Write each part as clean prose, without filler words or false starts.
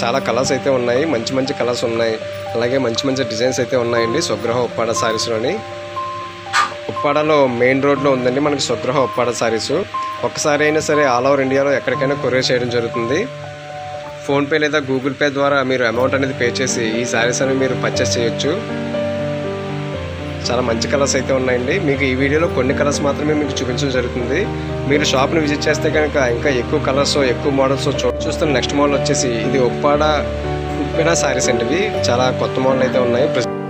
చాలా కలర్స్ అయితే ఉన్నాయి, మంచి మంచి కలర్స్ ఉన్నాయి, అలాగే మంచి మంచి డిజైన్స్ అయితే ఉన్నాయండి స్వగృహ ఉప్పాడ సారీస్లోని. ఉప్పాడలో మెయిన్ రోడ్లో ఉందండి మనకి స్వగృహ ఉప్పాడ సారీస్. ఒక్కసారి అయినా సరే ఆల్ ఓవర్ ఇండియాలో ఎక్కడికైనా కొరియర్ చేయడం జరుగుతుంది. ఫోన్పే లేదా గూగుల్ పే ద్వారా మీరు అమౌంట్ అనేది పే చేసి ఈ సారీస్ అనేవి మీరు పర్చేస్ చేయొచ్చు. చాలా మంచి కలర్స్ అయితే ఉన్నాయండి. మీకు ఈ వీడియోలో కొన్ని కలర్స్ మాత్రమే మీకు చూపించడం జరుగుతుంది. మీరు షాప్ని విజిట్ చేస్తే కనుక ఇంకా ఎక్కువ కలర్స్ ఎక్కువ మోడల్స్ చూస్తున్న నెక్స్ట్ మోడల్ వచ్చేసి ఇది ఉప్పెన సారీస్ అండి. ఇవి చాలా కొత్త మోడల్ అయితే ఉన్నాయి.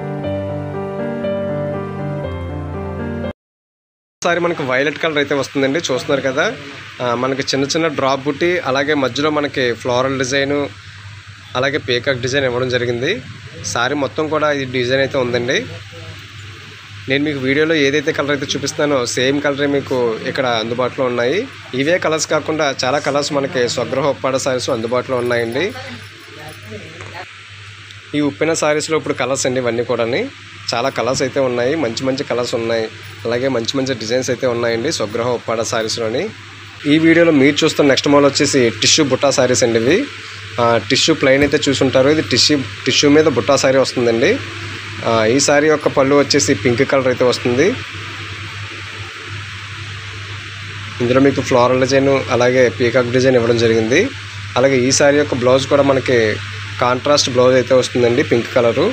సారీ మనకి వైలెట్ కలర్ అయితే వస్తుందండి, చూస్తున్నారు కదా. మనకి చిన్న చిన్న డ్రాప్ బుట్టి, అలాగే మధ్యలో మనకి ఫ్లోరల్ డిజైను, అలాగే పీకాక్ డిజైన్ ఇవ్వడం జరిగింది. సారీ మొత్తం కూడా ఈ డిజైన్ అయితే ఉందండి. నేను మీకు వీడియోలో ఏదైతే కలర్ అయితే చూపిస్తానో సేమ్ కలరే మీకు ఇక్కడ అందుబాటులో ఉన్నాయి. ఇవే కలర్స్ కాకుండా చాలా కలర్స్ మనకి స్వగృహ ఉప్పాడ సారీస్ అందుబాటులో ఉన్నాయండి. ఈ ఉప్పెన సారీస్లో ఇప్పుడు కలర్స్ అండి ఇవన్నీ కూడా. చాలా కలర్స్ అయితే ఉన్నాయి, మంచి మంచి కలర్స్ ఉన్నాయి, అలాగే మంచి మంచి డిజైన్స్ అయితే ఉన్నాయండి స్వగృహ ఉప్పాడ సారీస్లోని. ఈ వీడియోలో మీరు చూస్తున్న నెక్స్ట్ మోడల్ వచ్చేసి టిష్యూ బుట్టా సారీస్ అండి. ఇవి టిష్యూ ప్లెయిన్ అయితే చూసుంటారు, ఇది టిష్యూ మీద బుట్టా సారీ వస్తుందండి. ఈ సారీ యొక్క పళ్ళు వచ్చేసి పింక్ కలర్ అయితే వస్తుంది. ఇందులో మీకు ఫ్లోరల్ డిజైన్, అలాగే పీకాక్ డిజైన్ ఇవ్వడం జరిగింది. అలాగే ఈ సారీ యొక్క బ్లౌజ్ కూడా మనకి కాంట్రాస్ట్ బ్లౌజ్ అయితే వస్తుందండి, పింక్ కలరు.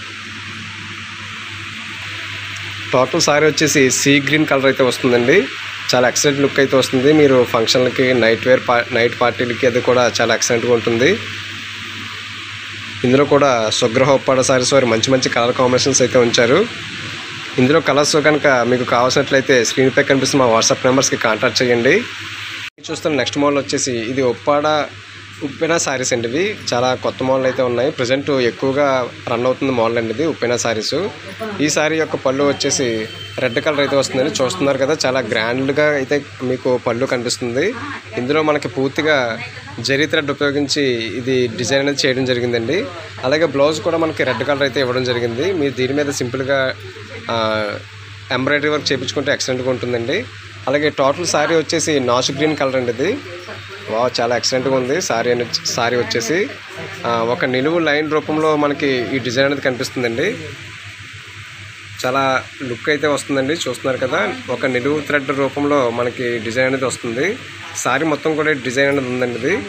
టోటల్ సారీ వచ్చేసి సీ గ్రీన్ కలర్ అయితే వస్తుందండి. చాలా ఎక్సలెంట్ లుక్ అయితే వస్తుంది. మీరు ఫంక్షన్లకి, నైట్ పార్టీలకి అది కూడా చాలా ఎక్సలెంట్గా ఉంటుంది. ఇందులో కూడా స్వగృహ ఉప్పాడ సారీస్ వారు మంచి మంచి కలర్ కాంబినేషన్స్ అయితే ఉంచారు. ఇందులో కలర్స్ కనుక మీకు కావాల్సినట్లయితే స్క్రీన్పై కనిపిస్తున్న మా వాట్సాప్ నెంబర్స్కి కాంటాక్ట్ చేయండి. చూస్తున్న నెక్స్ట్ మోడల్ వచ్చేసి ఇది ఉప్పెన సారీస్ అండి. ఇవి చాలా కొత్త మోడల్ అయితే ఉన్నాయి, ప్రజెంట్ ఎక్కువగా రన్ అవుతుంది మోడల్ అండి ఇది ఉప్పెన సారీస్. ఈ సారీ యొక్క పళ్ళు వచ్చేసి రెడ్ కలర్ అయితే వస్తుందండి, చూస్తున్నారు కదా. చాలా గ్రాండ్గా అయితే మీకు పళ్ళు కనిపిస్తుంది. ఇందులో మనకి పూర్తిగా జరీ థ్రెడ్ ఉపయోగించి ఇది డిజైన్ అనేది చేయడం జరిగిందండి. అలాగే బ్లౌజ్ కూడా మనకి రెడ్ కలర్ అయితే ఇవ్వడం జరిగింది. మీరు దీని మీద సింపుల్గా ఎంబ్రాయిడరీ వర్క్ చేయించుకుంటే ఎక్సలెంట్గా ఉంటుందండి. అలాగే టోటల్ సారీ వచ్చేసి నాచు గ్రీన్ కలర్ అండి ఇది. చాలా ఎక్సలెంట్గా ఉంది సారీ వచ్చేసి. ఒక నిలువు లైన్ రూపంలో మనకి ఈ డిజైన్ అనేది కనిపిస్తుందండి. చాలా లుక్ అయితే వస్తుందండి, చూస్తున్నారు కదా. ఒక నిలువు థ్రెడ్ రూపంలో మనకి డిజైన్ అనేది వస్తుంది. సారీ మొత్తం కూడా డిజైన్ అనేది ఉందండి ఇది.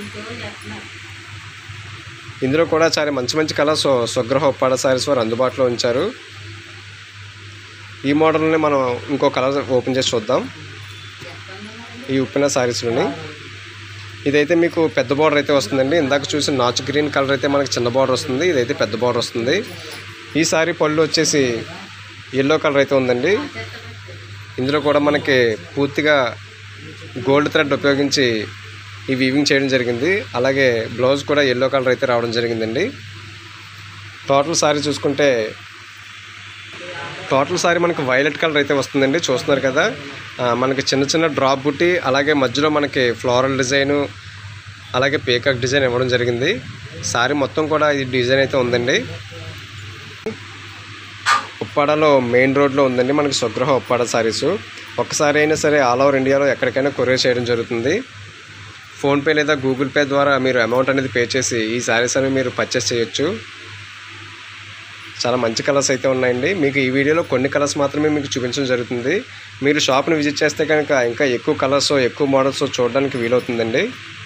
ఇందులో కూడా చాలా మంచి మంచి కలర్స్ స్వగృహ ఉప్పాడ సారీస్ వారు అందుబాటులో ఉంచారు. ఈ మోడల్ని మనం ఇంకో కలర్ ఓపెన్ చేసి చూద్దాం. ఈ ఉప్పెన సారీస్లోని ఇదైతే మీకు పెద్ద బార్డర్ అయితే వస్తుందండి. ఇందాక చూసిన నాచు గ్రీన్ కలర్ అయితే మనకి చిన్న బార్డర్ వస్తుంది, ఇదైతే పెద్ద బార్డర్ వస్తుంది. ఈ సారీ పళ్ళు వచ్చేసి ఎల్లో కలర్ అయితే ఉందండి. ఇందులో కూడా మనకి పూర్తిగా గోల్డ్ థ్రెడ్ ఉపయోగించి ఈ వీవింగ్ చేయడం జరిగింది. అలాగే బ్లౌజ్ కూడా ఎల్లో కలర్ అయితే రావడం జరిగిందండి. టోటల్ సారీ చూసుకుంటే మనకి వైలెట్ కలర్ అయితే వస్తుందండి, చూస్తున్నారు కదా. మనకి చిన్న చిన్న డ్రాప్ బుట్టి, అలాగే మధ్యలో మనకి ఫ్లోరల్ డిజైను, అలాగే పీకాక్ డిజైన్ ఇవ్వడం జరిగింది. సారీ మొత్తం కూడా ఈ డిజైన్ అయితే ఉందండి. ఉప్పాడలో మెయిన్ రోడ్లో ఉందండి మనకి స్వగృహ ఉప్పాడ సారీస్. ఒక్కసారి అయినా సరే ఆల్ ఓవర్ ఇండియాలో ఎక్కడికైనా కొరియర్ చేయడం జరుగుతుంది. ఫోన్పే లేదా గూగుల్ పే ద్వారా మీరు అమౌంట్ అనేది పే చేసి ఈ సారీస్ అనేవి మీరు పర్చేస్ చేయొచ్చు. చాలా మంచి కలర్స్ అయితే ఉన్నాయండి. మీకు ఈ వీడియోలో కొన్ని కలర్స్ మాత్రమే మీకు చూపించడం జరుగుతుంది. మీరు షాప్ని విజిట్ చేస్తే కనుక ఇంకా ఎక్కువ కలర్స్ ఎక్కువ మోడల్స్ చూడడానికి వీలవుతుందండి.